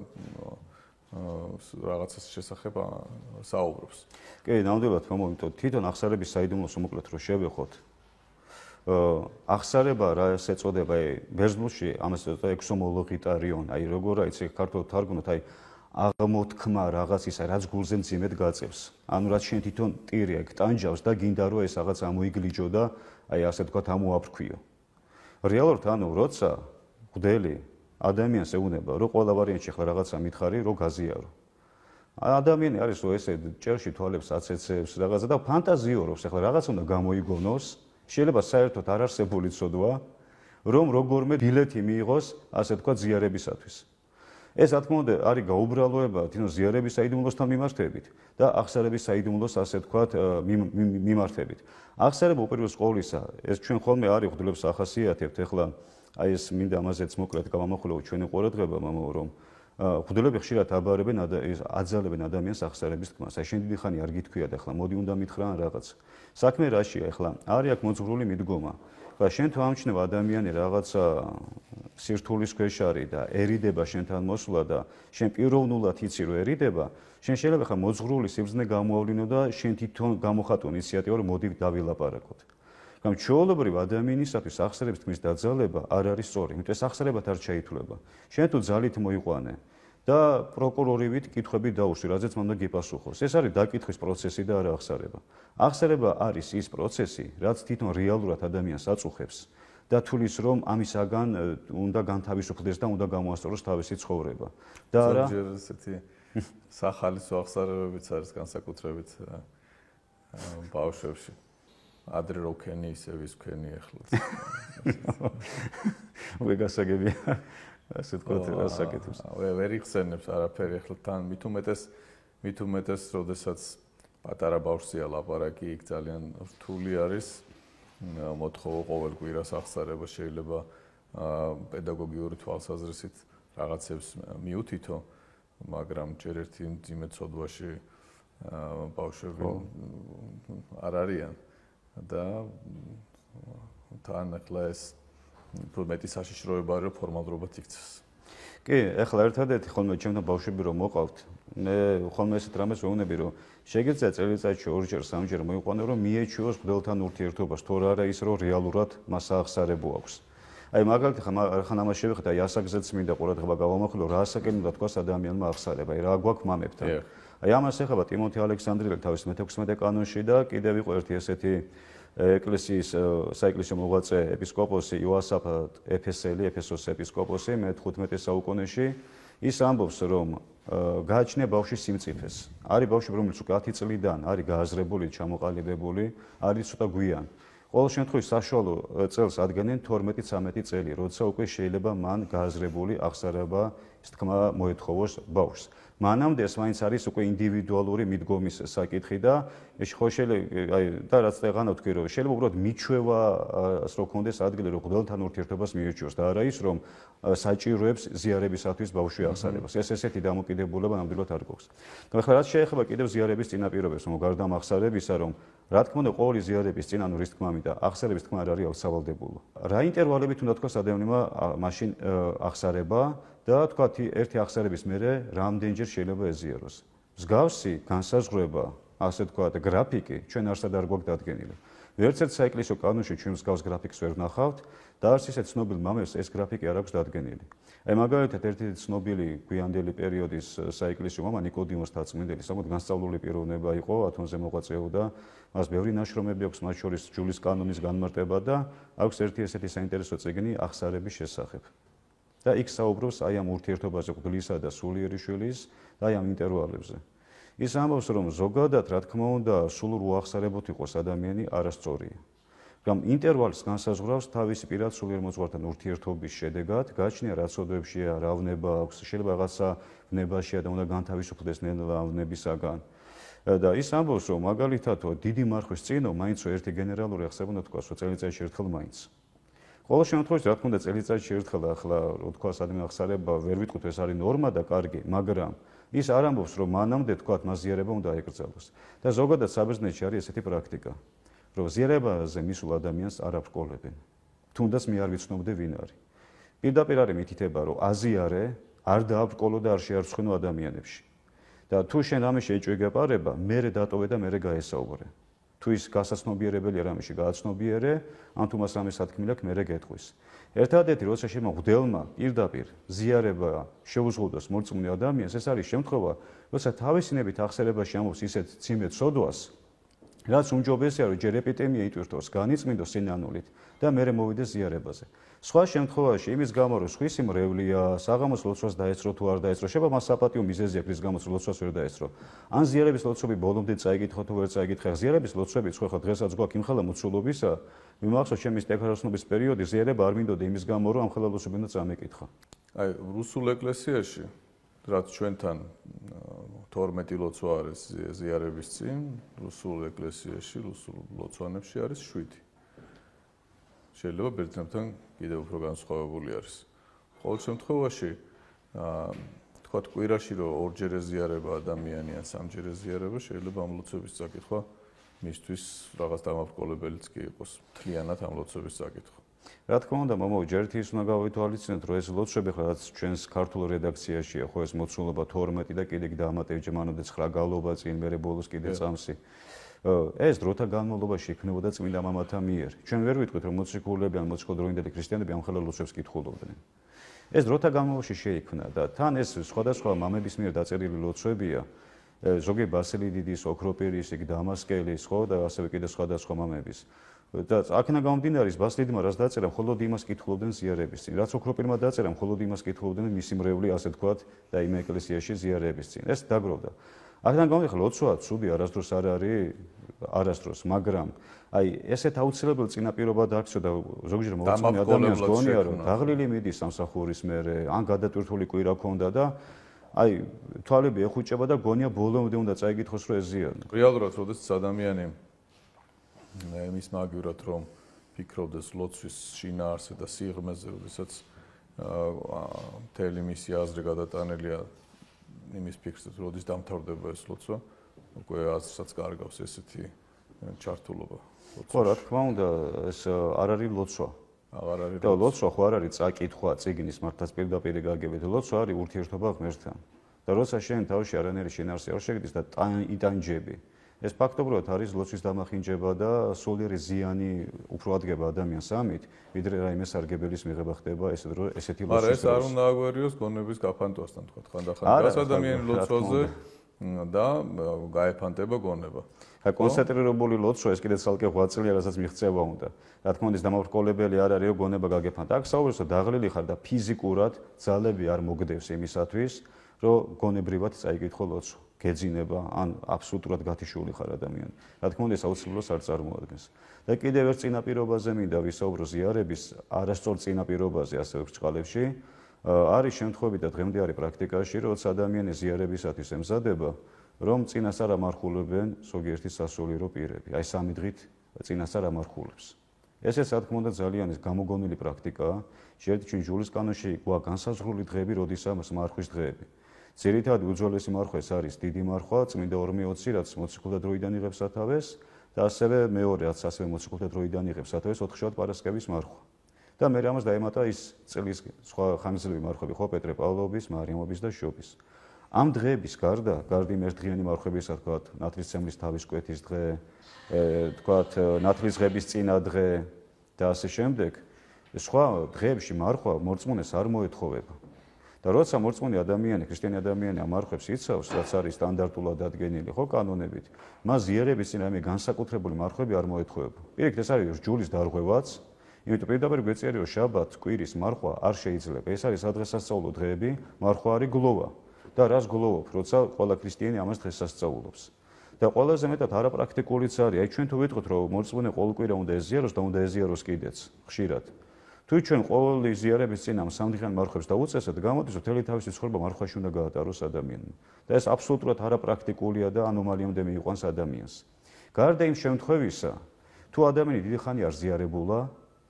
რაღაცას შესახებ საუბრობს. კი, ნამდვილად მომენტო თვითონ აღსარების საიდუმლოს უმოკლედ რო შევეხოთ. აღსარება რა ეწოდება, ბერძნულში ამას ეწოდება ექსომოლოგიტარიონ, აი როგორ აიცი ქართულ თარგმნოთ, აი აღმოთქმა რაღაცისა, რაც გულზე მძიმედ გაწევს. ანუ რაც შენ თვითონ ტირი აქ ტანჯავს და გინდა რომ ეს რაღაც ამოიგლიჯო და აი ასე თქვა ამოაფრქვიო. რეალურად ანუ როცა ღვთელი ადამიანს ეუბნება, რომ ყველა ვარიანტში ხლა რაღაცა მითხარი, რომ გაზიარო. ადამიანი არის რომ ესე ჭერში თვალებს აცეცებს რაღაცა და ფანტაზიორობს, ახლა რაღაც უნდა გამოიგონოს, შეიძლება საერთოდ არ არსებული ცოდვა, რომ როგორმე ბილეთი მიიღოს, ასე თქვა ზიარებისათვის. ეს რა თქმა უნდა არის გაუბრალოება თვითონ ზიარების საიდუმლოსთან მიმართებით და აღსარების საიდუმლოს ასე თქვათ მიმართებით. აღსარება უპირველეს ყოვლისა, ეს ჩვენ ხოლმე არის ღვთლებს ახასიათებთ, ეხლა აი ეს მინდა ამაზეც მოკლედ გამომახვილო ჩვენი ყურადღება, რომ ღვთლები ხშირად აბარებენ აძალებენ ადამიანს აღსარების თქმას. აი შენ დიდი ხანი არ გითქვია და ახლა მოდი უნდა მითხრა რაღაც. საქმე რაშია ახლა? არის აქ მოძღვრული მიდგომა. ხა შენ თუ ამჩნევ ადამიანი რაღაცა სირთულის ქვეშ არის დაერიდება შენთან მოსვლა და შენ პიროვნულად იცი რომერიდება, შენ შეიძლება ხა მოძღვრული სიბრძნე გამოავლინო და შენ თვითონ გამოხატო ინიციატივა რომ მოდი დავილაპარაკოთ. მაგრამ ჩვეულებრივ ადამიანისათვის აღსარების თქმის დაძალება არ არის სწორი, იმიტომ ეს აღსარებად არ ჩაითვლება. შენ თუ ძალით მოიყვანე და პროკურორივით კითხვები დაუსვი, რაზეც მანდა გიპასუხოს. ეს არის დაკითხვის პროცესი და არა აღსარება. აღსარება არის ის პროცესი, რაც თვითონ რეალურად ადამიანს აწუხებს და თulis რომ ამისაგან უნდა განთავისუფლდეს და უნდა გამოასწოროს თავისი ცხოვრება. და არა ესეთი სახალისო აღსარებებიც არის განსაკუთრებით ბავშვებში. ადრე რო ქენი ისე ვის ქენი ახლაც. ვეგასაგებია. ასე თქვა რა საკეთებს. ვერ იხსენებს არაფერი ახლა თან მით უმეტეს, როდესაც პატარა ბავშვია ლაპარაკი, იქ ძალიან რთული არის. მოთხოვო ყოველ კვირას აღსარება, შეიძლება პედაგოგიური თვალსაზრისით რაღაცებს მიუთითო, მაგრამ ჯერ ერთი მძიმე ცოდვაში ბავშვები არ არიან და თან ახლა ეს უფრო მეტი საშიშროება არის, რომ ფორმალურად იქცეს. კი, ახლა ერთადერთი ხოლმე ჩემთან ბავშვები რომ მოყავთ, მე ხოლმე ესეთ რამეს ვეუბნები, რომ შეგიძლია წელიწადში ორჯერ, სამჯერ მოიყვანო, რომ მიეჩვიოს ღვთელთან ურთიერთობას, თორე არა ის, რომ რეალურად მას აღსარებო აქვს. აი მაგალითად ხან ამას შევეხეთ, აი ასაკზეც მინდა ყურადღება გავამახვილო, რა ასაკენ უნდა თქვას ადამიანმა აღსარება, აი რა გვაქვს მამებთან. აი ამას ეხება ტიმოთე ალექსანდრიელი თავის მე-16 კანონში და კიდევ იყო ერთი ესეთი ეკლესიის საეკლესიო მოღვაწე ეპისკოპოსი იოასაფ ეფესელი, ეფესოს ეპისკოპოსი მე-15 საუკუნეში ის ამბობს, რომ გააჩნია ბავშვის სიმწიფეს. არის ბავშვი, რომელიც უკვე 10 წლიდან არის გააზრებული, ჩამოყალიბებული, არის ცოტა გვიან. ყოველ შემთხვევაში საშუალო წელს ადგენენ 12-13 წელი, როცა უკვე შეიძლება მან გააზრებული აღსარება, ის თქმა, მოეთხოვოს ბავშვს. მანამდე ეს მაინც არის უკვე ინდივიდუალური მიდგომის საკითხი და ხო შეიძლება აი და რაც წეგანა ვთქვი რომ შეიძლება უბრალოდ მიჩვევას რო კონდეს ადგილი რომ ღმერთთან ურთიერთობას მიეჩვევს და არა ის რომ საჭიროებს ზიარებისათვის ბავშვი აღსარებას. ეს ესეთი დამოკიდებულება ნამდვილად არ გვაქვს. და ახლა რაც შეეხება კიდევ ზიარების წინაპირობებს, გარდა აღსარებისა, რომ რა თქმა უნდა ყოველი ზიარების წინ ანუ რის თქმამი და აღსარების თქმა არ არის აუცილებელი. რა ინტერვალებით უნდა თქვას ადამიანმა მაშინ აღსარება და თქვათ ერთი აღსარების მერე რამდენჯერ შეიძლება ეზიაროს. მსგავსი განსაზღვრება, ასე თქვათ, გრაფიკი ჩვენ არსად არ გვაქვს დადგენილი. ვერცერთ საეკლესიო კანონში ჩვენ მსგავს გრაფიკს ვერ ვნახავთ და არც ისეთ ცნობილ მამებს ეს გრაფიკი არ აქვს დადგენილი. აი მაგალითად ერთი ცნობილი გვიანდელი პერიოდის საეკლესიო მამა ნიკოდიმოს თაწმინდელი, საკმაოდ განსწავლული პიროვნება იყო, ათონზე მოღვაწეობდა, მას ბევრი ნაშრომები აქვს, მათ შორის ჯულის კანონის განმარტება და აქვს ერთი ესეთი საინტერესო წიგნი აღსარების შესახებ. და იქ საუბრობს აი ამ ურთიერთობაზე ღვთლისა და სულიერი შვილის და აი ამ ინტერვალებზე. ის ამბობს, რომ ზოგადად, რა თქმა უნდა, სულ უახსარებოდ იყოს ადამიანი არასწორია. რომ ინტერვალს განსაზღვრავს თავისი პირად სულიერ მოძღვართან ურთიერთობის შედეგად, გაჩნია რა ცოდვებშია, რა ვნება აქვს, შეიძლება რაღაცა ვნებაშია და უნდა განთავისუფლდეს ნელა ვნებისაგან. და ის ამბობს, რომ მაგალითად, დიდი მარხვის წინო, მაინც ერთი გენერალური აღსარება უნდა თქვას, წელიწადში ერთხელ მაინც. ყოველ შემთხვევაში, რა თქმა უნდა, წელიწადში ერთხელ ახლა რო თქვა ადამიან აღსარება, ვერ ვიტყვით ეს არის ნორმა და კარგი, მაგრამ ის არ ამბობს, რომ მანამდე თქვა მას ზიარება უნდა აეკრძალოს. და ზოგადად საბერძნეთში არის ესეთი პრაქტიკა, რომ ზიარებაზე მისულ ადამიანს არ აბრკოლებენ. თუნდაც მე არ ვიცნობდე ვინ არის. პირდაპირ არის მითითება, რომ აზიარე არ დააბრკოლო და არ შეარცხნო ადამიანებში. და თუ შენ ამაში ეჭვი გეპარება, მერე დატოვე და მერე გაესაუბრე. თუ ის გასაცნობიერებელია რამეში გააცნობიერე, ან თუ მას რამე სათქმელი აქვს, მერე გეტყვის. ერთადერთი როცა შეიძლება მღვდელმა პირდაპირ ზიარება შეუზღუდოს მორწმუნე ადამიანს, ეს არის შემთხვევა, როცა თავისინებით აღსარებაში ამბობს ისეთ ციმეთ სოდვას, რაც უმჯობესია, რომ ჯერ ეპიდემია იტვირთოს, განიწმინდოს სინანულით და მერე მოვიდეს ზიარებაზე. სხვა შემთხვევაში იმის გამო, რომ სხვისი მრევლია, საღამოს ლოცვას დაეცრო თუ არ დაეცრო, შეიძლება მას საპატიო მიზეზი აქვს, რის გამოც ლოცვას ვერ დაეცრო. ან ზიარების ლოცვები ბოლომდე წაიკითხო თუ ვერ წაიკითხე. ზიარების ლოცვები ხო დღესაც გვაქვს იმ ხელა მოცულობისა, მიმახსოვს ჩემი სტექაროსნობის პერიოდი ზიარება არ მინდოდა იმის გამო, რომ ამ ხელა ლოცვები უნდა წამეკითხა. აი, რუსულ ეკლესიაში, რაც ჩვენთან 12 ლოცვა არის ზიარების წინ, რუსულ ეკლესიაში, რუსულ ლოცვანებში არის 7. შეიძლება ბერძნებთან კიდევ უფრო განსხვავებული არის. ყოველ შემთხვევაში, თქვათ კვირაში რომ ორჯერ ეზიარება ადამიანი ან სამჯერ ეზიარება, შეიძლება ამ ლოცვების წაკითხვა მისთვის რაღაც დამაბრკოლებელიც კი იყოს, მთლიანად ამ ლოცვების წაკითხვა. რა თქმა უნდა, მომო, ჯერ ის უნდა გავითვალისწინოთ, რომ ეს ლოცვები ხო რაც ჩვენს ქართულ რედაქციაშია, ხო ეს მოცულობა 12 და კიდე დამატებითი მანამდე 9 გალობა წინ, მერე ბოლოს კიდე წამსი. ეს დროთა განმავლობაში იქნებოდა წმინდა მამათა მიერ. ჩვენ ვერ ვიტყვით, რომ მოციქულები ან მოციქულდროინდელი ქრისტიანები ამ ხელა ლოცვებს კითხულობდნენ. ეს დროთა განმავლობაში შეიქმნა და თან ეს სხვადასხვა მამების მიერ დაწერილი ლოცვებია. ზოგი ბასილი დიდის, ოქროპირის, იქ დამასკელის, ხო და ასევე კიდე სხვადასხვა მამების. და აქედან გამომდინარე, ბასილი დიდმა რაც დაწერა, მხოლოდ იმას კითხულობდნენ ზიარების წინ. რაც ოქროპირმა დაწერა, მხოლოდ იმას კითხულობდნენ მისი მრევლი, ასე თქვათ, და იმ ეკლესიაში ზიარების წინ. ეს დაგროვდა. აქედან გამომდინარე, ლოცვა ცუდი არასდროს არ არის, არასდროს, მაგრამ აი ესეთ აუცილებელ წინაპირობად აქცია და ზოგჯერ მოვწონი ადამიანს გონია, რომ დაღლილი მიდის სამსახურის მერე, ან გადატვირთული კვირა ქონდა და აი თვალები ეხუჭება და გონია ბოლომდე უნდა წაიკითხოს, რომ ეზიაროს. რეალურად, როდესაც ადამიანი იმის მაგივრად რომ ფიქრობდეს ლოცვის შინაარსზე და სიღრმეზე, როდესაც მთელი მისი აზრი გადატანილია იმის ფიქრზე, რომ როდის დამთავრდება ეს ლოცვა, უკვე აზრსაც კარგავს ესეთი ჩართულობა. ხო, რა თქმა უნდა, ეს არ არის ლოცვა. აღარ არის. და ლოცვა ხო არ არის წაკითხვა წიგნის მართლაც პირდაპირ გაგებით. ლოცვა არის ურთიერთობა ღმერთთან. და როცა შენ თავში არანაირი შინაარსი არ შეგდის და იტანჯები, ეს ფაქტობრივად არის ლოცვის დამახინჯება და სულიერი ზიანი უფრო ადგება ადამიანს ამით, ვიდრე რაიმე სარგებელის მიღება ხდება ესეთი ლოცვის. არა, ეს არ უნდა აგვერიოს გონების გაფანტვასთან, თქვა, ხანდახან დგას ადამიანი ლოცვაზე და გაეფანტება გონება. კონცენტრირებული ლოცვა ეს კიდე ცალკე ღვაწლია, რასაც მიღწევა უნდა. რა თქმა უნდა, ეს დამავრკოლებელი არ არისო გონება გაგეფანტა. აქ საუბრობს, რომ დაღლილი ხარ და ფიზიკურად ძალები არ მოგდევს იმისათვის, რომ გონებრივად წაიკითხო ლოცვა. გეძინება, ან აბსოლუტურად გათიშული ხარ ადამიანი. რა თქმა უნდა, ეს აუცილებლად არ წარმოადგენს. და კიდევ ერთ წინაპირობაზე მინდა ვისაუბრო ზიარების არასწორ წინაპირობაზე ასევე ბრჭყალებში. არის შემთხვევები და დღემდე არის პრაქტიკაში, როცა ადამიანი ზიარებისათვის ემზადება, რომ წინასწარ ამარხულებენ ზოგიერთი სასულიერო პირები. აი სამი დღით წინასწარ ამარხულებს. ესეც რა თქმა უნდა ძალიან გამოგონილი პრაქტიკაა. ჩვენ ჯულის კანონში გვაქვს განსაზღვრული დღეები, როდესაც მარხვის დღეები. ძირითადად უძველესი მარხვა ეს არის დიდი მარხვა, წმინდა 220, რაც მოციქულთა დროიდან იღებს სათავეს და ასევე მეორე, რაც ასევე მოციქულთა დროიდან იღებს სათავეს 4-შაბათ პარასკევის მარხვა. და მე ამას დაემატა ის წლის სხვა ხანგრძლივი მარხვები ხო პეტრე პავლოვის, მარიამობის და შობის. ამ დღეების გარდა იმ ერთდღიანი მარხვებისა, თქვათ, ნათლისმცემლის თავის კვეთის დღე, თქვათ, ნათლისღების წინა დღე და ასე შემდეგ, სხვა დღეებში მარხვა მორწმუნეს არ მოეთხოვება. და როცა მორწმუნე ადამიანი, ქრისტიანი ადამიანი ამ მარხვებს იცავს, რაც არის სტანდარტულად დადგენილი ხო კანონებით, მას ზიარების წინ რაიმე განსაკუთრებული მარხვები არ მოეთხოვება. პირიქით, ეს არის ჯულის დარღვევაც. იმიტომ პირდაპირ გვეწიერიო შაბათ, კვირის მარხვა არ შეიძლება. ეს არის სადღესასწაულო დღეები, მარხვა არის გლოვა. და რას გლოვობ, როცა ყველა ქრისტიანი ამას დღესასწაულობს. და ყველაზე მეტად არაპრაქტიკულიც არის. აი ჩვენ თუ ვიტყვით, რომ მორწმუნე ყოველ კვირა უნდა ეზიაროს და უნდა ეზიაროს კიდეც ხშირად. თუ ჩვენ ყოველი ზიარების წინ ამ სამდღიან მარხვებს დაუწესოთ, გამოდის, რომ მთელი თავისი ცხოვრება მარხვაში უნდა გაატაროს ადამიანმა. და ეს აბსოლუტურად არაპრაქტიკულია და ანომალიამდე მიიყვანს ადამიანს. გარდა იმ შემთხვევისა, თუ ადამიანი დიდი ხანი არ ზიარებულა,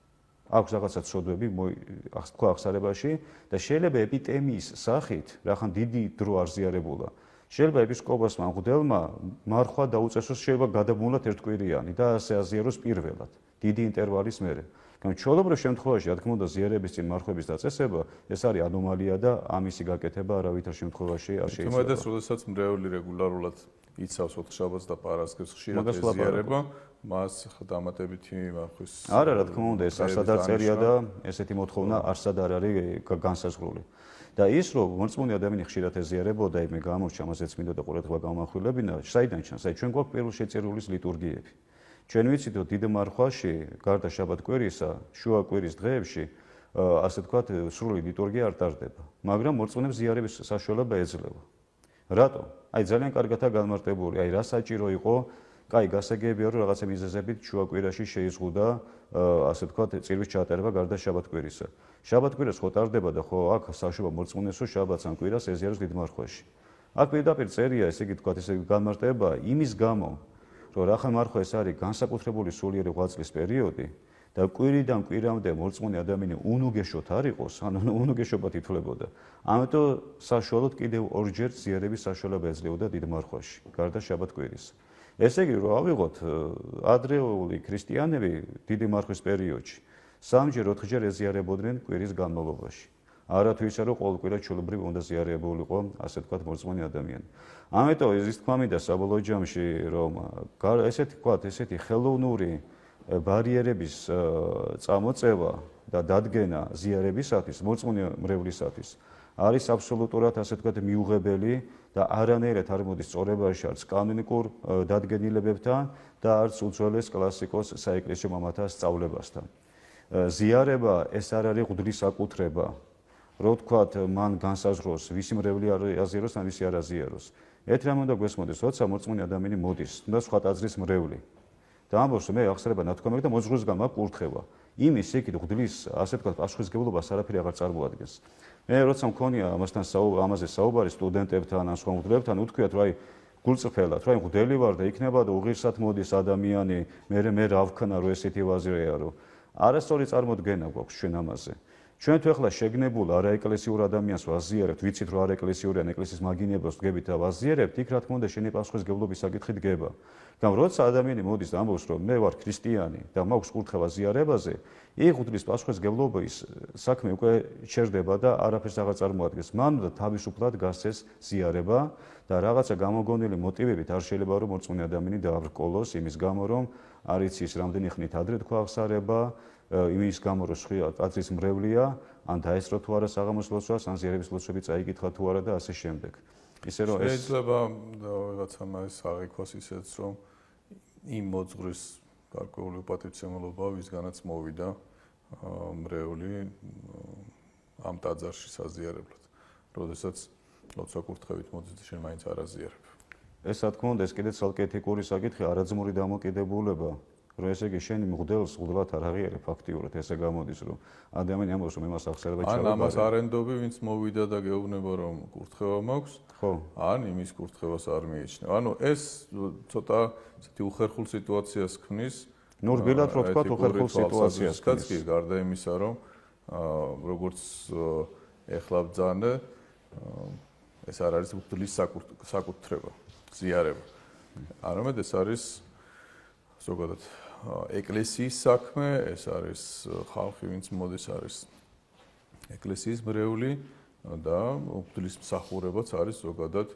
აქვს რაღაცა ცოდვები თქვა აღსარებაში და შეიძლება ეპიტემიის სახით, რახან დიდი დრო არ ზიარებულა. შეიძლება ეპისკოპოსმა მღვდელმა მარხვა დაუწესოს, შეიძლება გადაბმულად ერთკვირიანი და ასე აზიაროს პირველად, დიდი ინტერვალის მერე. ჩვეულებრივ შემთხვევაში, რა თქმა უნდა, ზიარების წინ მარხვების დაწესება, ეს არის ანომალია და ამისი გაკეთება არავითარ შემთხვევაში არ შეიძლება. თუმცა, როდესაც მრევლი რეგულარულად იცავს 4 შაბათს და პარასკევს ხშირად ეზიარება, მას დამატებითი მარხვის არა, რა თქმა უნდა, ეს არსად არ წერია და ესეთი მოთხოვნა არსად არ არის განსაზღვრული. და ის, რომ მორწმუნე ადამიანი ხშირად ეზიარებოდა, მე გამორჩა, ამაზეც მინდა და ყურადღება გამახვილებინა, საიდან ჩანს? აი ჩვენ გვაქვს პირველ შეწირულის ლიტურგიები. ჩვენ ვიცით, რომ დიდ მარხვაში, გარდა შაბათ-კვირისა, შუა კვირის დღეებში, ასე ვთქვათ, სრული ლიტურგია არ ტარდება, მაგრამ მორწმუნეებს ზიარების საშუალება ეძლევა. რატო? აი ძალიან კარგადაა განმარტებული, აი რა საჭირო იყო, კაი, გასაგებია, რომ რაღაცა მიზეზებით შუა კვირაში შეიზღუდა, ასე ვთქვათ, წირვის ჩატარება გარდა შაბათ-კვირისა. შაბათ-კვირას ხო ტარდება და ხო აქ საშუალება მორწმუნეს, რომ შაბათს ან კვირას ეზიაროს დიდ მარხვაში. აქ პირდაპირ წერია, ესე იგი ვთქვათ, ესე განმარტება იმის გამო, რომ რახან მარხვა ეს არის განსაკუთრებული სულიერი ღვაწლის პერიოდი და კვირიდან კვირამდე მორწმუნე ადამიანი უნუგეშოთ არ იყოს, ანუ უნუგეშობად ითვლებოდა. ამიტომ საშუალოდ კიდევ ორჯერ ზიარების საშუალება ეძლეოდა დიდ მარხვაში, გარდა შაბათ-კვირის. ესე იგი, რომ ავიღოთ ადრეული ქრისტიანები დიდი მარხვის პერიოდში 3-4-ჯერ ეზიარებოდნენ კვირის განმავლობაში. არა თუ ისა, რომ ყოველ კვირა ჩვეულებრივ უნდა ზიარებულიყო, ასე ვთქვათ, მორწმუნე ადამიანი. ამიტომ ის თქმა მინდა საბოლოო ჯამში, რომ ესეთი ხელოვნური ბარიერების წამოწევა და დადგენა ზიარებისათვის, მორწმუნე მრევლისათვის არის აბსოლუტურად, ასე ვთქვათ, მიუღებელი და არანაირად არ მოდის სწორებაში არც კანონიკურ დადგენილებებთან და არც უძველეს კლასიკოს საეკლესიო მამათა სწავლებასთან. ზიარება ეს არ არის ღვთის საკუთრება. რო ვთქვათ, მან განსაზღვროს, ვისი მრევლი აზიაროს, ან ვისი არ აზიაროს. ერთ რამ უნდა გვესმოდეს, როცა მორწმუნე ადამიანი მოდის, თუნდაც სხვა ტაძრის მრევლი. და ამბობს, მე ახსრება ნათქვამები და მოძღვრისგან მაქვს კურთხევა. იმის იქით ღვთის, ასე ვთქვათ, პასუხისმგებლობას არაფერი აღარ წარმოადგენს. მე როცა მქონია ამაზე საუბარი სტუდენტებთან, ან სხვა მღვდლებთან, უთქვიათ, რომ აი გულწრფელად, რომ აი მღვდელი ვარ და იქნება და უღირსად მოდის ადამიანი, მე რა ვქნა, რომ ესეთი ვაზირია, რომ არასწორი წარმოდგენა გვაქვს ჩვენ ამაზე. ჩვენ თუ ახლა შეგნებულ არაეკლესიურ ადამიანს ვაზიარებთ, ვიცით რომ არაეკლესიური ან ეკლესიის მაგინეებს ვდგებით და ვაზიარებთ, იქ რა თქმა უნდა შენი პასუხისმგებლობის საკითხი დგება. მაგრამ როცა ადამიანი მოდის და ამბობს რომ მე ვარ ქრისტიანი და მაქვს კურთხევა ზიარებაზე, იქ ღვთის პასუხისმგებლობის საქმე უკვე ჩერდება და არაფერს აღარ წარმოადგენს. მან უნდა თავისუფლად გასცეს ზიარება და რაღაცა გამოგონილი მოტივებით არ შეიძლება რომ მორწმუნე ადამიანი დააბრკოლოს იმის გამო რომ არ იცის რამდენი ხნით ადრე თქვა აღსარება, იმის გამო რომ ტაძრის მრევლია, ან დაესწრო თუ არა საღამოს ლოცვას, ან ზიარების ლოცვები წაიკითხა თუ არა და ასე შემდეგ. ისე რომ ეს შეიძლება რაღაცამ ეს აღიქვას ისეც რომ იმ მოძღვრის გარკვეული უპატივცემულობა, ვისგანაც მოვიდა მრევლი ამ ტაძარში საზიარებლად. როდესაც ლოცვა კურთხევით მოდის, შენ მაინც არ აზიარებ. ეს რა თქმა უნდა ეს კიდე ცალკე ეთიკური საკითხი, არაძმური დამოკიდებულება, რომ ესე იგი შენი მღვდელს მღვდლად არ აღიარე ფაქტიურად, ესე გამოდის, რომ ადამიანი ამბობს, რომ იმას აღსარება ჩავაბარე. ან ამას არენდობი, ვინც მოვიდა და გეუბნება, რომ კურთხევა მაქვს, ხო, ან იმის კურთხევას არ მიიჩნევა. ანუ ეს ცოტა ესეთი უხერხულ სიტუაციას ქმნის. ნუ რბილად რო თქვა, უხერხულ სიტუაციას ქმნის. კი, გარდა იმისა, რომ როგორც ეხლა ბძანე, ეს არ არის მღვდლის საკუთრება, ზიარება. არამედ ეს არის ზოგადად ეკლესიის საქმე, ეს არის ხალხი, ვინც მოდის არის ეკლესიის მრევლი და მღვდლის მსახურებაც არის ზოგადად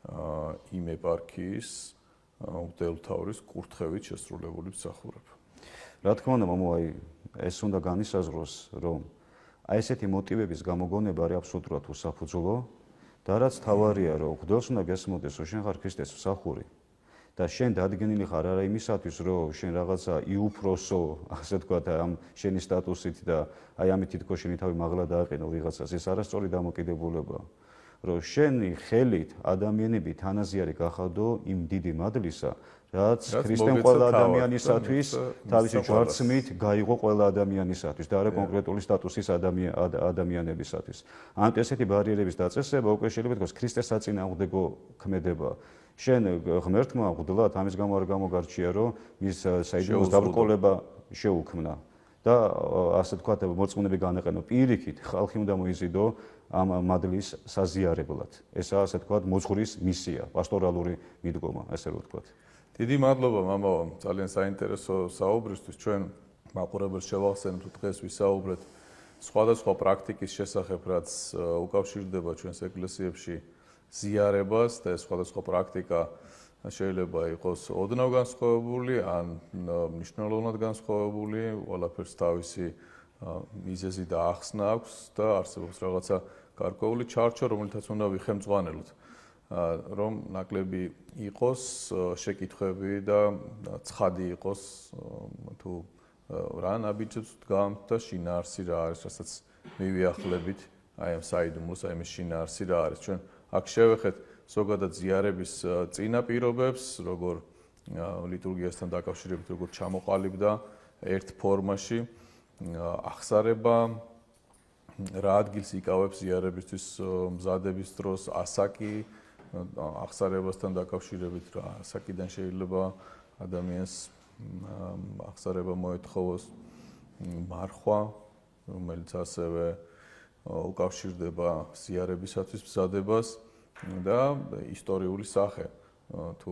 იმ ეპარქიის მღვდელმთავრის კურთხევით შესრულებული მსახურება. რა თქმა უნდა, მამო, აი ეს უნდა განისაზღვროს, რომ აი ესეთი მოტივების გამოგონება არის აბსოლუტურად უსაფუძვლო და რაც თავარია, რომ მღვდელს უნდა გესმოდეს, რომ შენ ხარ ქრისტეს მსახური და შენ დადგენილი ხარ არა იმისათვის, რომ შენ რაღაცა იუფროსო, ასე თქვა, ამ შენი სტატუსით და აი ამით თითქოს შენი თავი მაღლა დააყენო ვიღაცას, ეს არასწორი დამოკიდებულებაა. რომ შენი ხელით ადამიანები თანაზიარი გახადო იმ დიდი მადლისა, რაც ქრისტემ ყველა ადამიანისათვის თავისი ჯვარცმით გაიღო ყველა ადამიანისათვის და არა კონკრეტული სტატუსის ადამიანებისათვის. ამიტომ ესეთი ბარიერების დაწესება უკვე შეიძლება ითქვას ქრისტეს საწინააღმდეგო ქმედება. შენ ღმერთმა მღვდლად ამის გამო არ გამოგარჩია, რომ მის საიდუმლოს დაბრკოლება შეუქმნა და ასე თქვა მოწმუნეები განაყენო პირიქით, ხალხი უნდა მოიზიდო ამ მადლის საზიარებლად. ესაა ასე თქვა მოძღვრის მისია, პასტორალური მიდგომა, ასე რომ ვთქვათ. დიდი მადლობა მამაო, ძალიან საინტერესო საუბრისთვის. ჩვენ მაყურებელს შევახსენებთ, თუ დღეს ვისაუბრეთ სხვადასხვა პრაქტიკის შესახებ, რაც უკავშირდება ჩვენს ეკლესიებში ზიარებას და ეს სხვადასხვა პრაქტიკა შეიძლება იყოს ოდნავ განსხვავებული ან მნიშვნელოვნად განსხვავებული, ყველაფერს თავისი მიზეზი და ახსნა აქვს და არსებობს რაღაცა გარკვეული ჩარჩო, რომელთაც უნდა ვიხემძღვანელოთ, რომ ნაკლები იყოს შეკითხვები და ცხადი იყოს თუ რა ნაბიჯებს ვდგამთ და შინაარსი რა არის, რასაც მივიახლებით აი ამ საიდუმლოს, აი ეს შინაარსი რა არის. ჩვენ აქ შევეხეთ ზოგადად ზიარების წინაპირობებს, როგორ ლიტურგიასთან დაკავშირებით, როგორ ჩამოყალიბდა ერთ ფორმაში ახსარება, რა ადგილს იკავებს ზიარებისთვის მზადების დროს, ასაკი, ახსარებასთან დაკავშირებით რა ასაკიდან შეიძლება ადამიანს ახსარება მოეთხოვოს, მარხვა, რომელიც ასევე უკავშირდება ზიარებისათვის მზადებას და ისტორიული სახე, თუ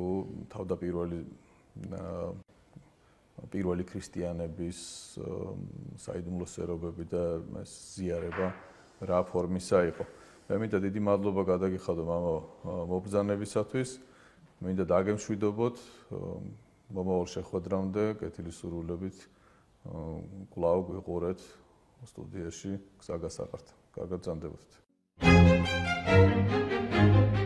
თავდაპირველი ქრისტიანების საიდუმლოსერობები და ეს ზიარება რა ფორმისა იყო. მე მინდა დიდი მადლობა გადაგიხადო მამაო მობრძანებისათვის, მინდა დაგემშვიდობოთ მომავალ შეხვედრამდე, კეთილი სურვილებით კვლავ გვიყურეთ სტუდიაში გზა გასაყართ. კარგად ბრძანდებოდეთ.